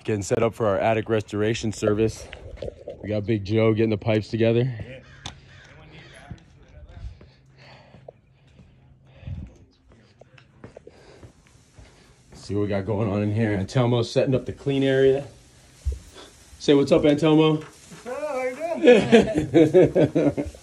Getting set up for our attic restoration service. We got Big Joe getting the pipes together. See what we got going on in here. Antelmo's setting up the clean area. Say what's up, Antelmo. How you doing?